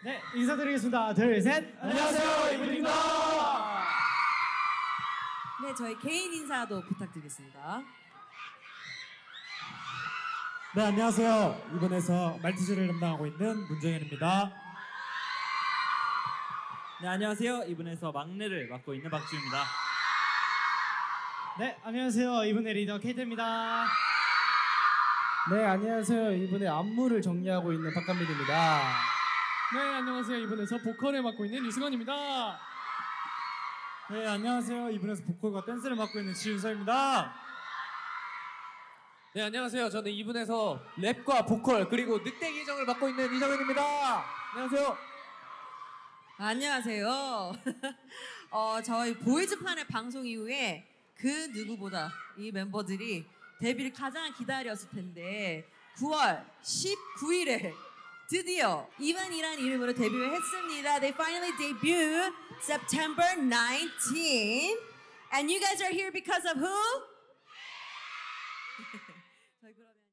네, 인사드리겠습니다. 둘, 셋. 안녕하세요, 이분입니다. 네, 저희 개인 인사도 부탁드리겠습니다. 네, 안녕하세요. 이번에서 말티즈를 담당하고 있는 문정현입니다. 네, 안녕하세요. 이분에서 막내를 맡고 있는 박주입니다. 네, 안녕하세요. 이분의 리더 케이트입니다. 네, 안녕하세요. 이분의 안무를 정리하고 있는 박감민입니다. 네, 안녕하세요. 이분에서 보컬을 맡고 있는 이승원입니다. 네, 안녕하세요. 이분에서 보컬과 댄스를 맡고 있는 지윤서입니다. 네, 안녕하세요. 저는 이분에서 랩과 보컬 그리고 늑대 계정을 맡고 있는 이정현입니다. 안녕하세요. 안녕하세요. 저희 보이즈판의 방송 이후에 그 누구보다 이 멤버들이 데뷔를 가장 기다렸을 텐데 9월 19일에 드디어 이만이란 이름으로 데뷔를 했습니다. They finally debuted September 19th. And you guys are here because of who? 저희 그러면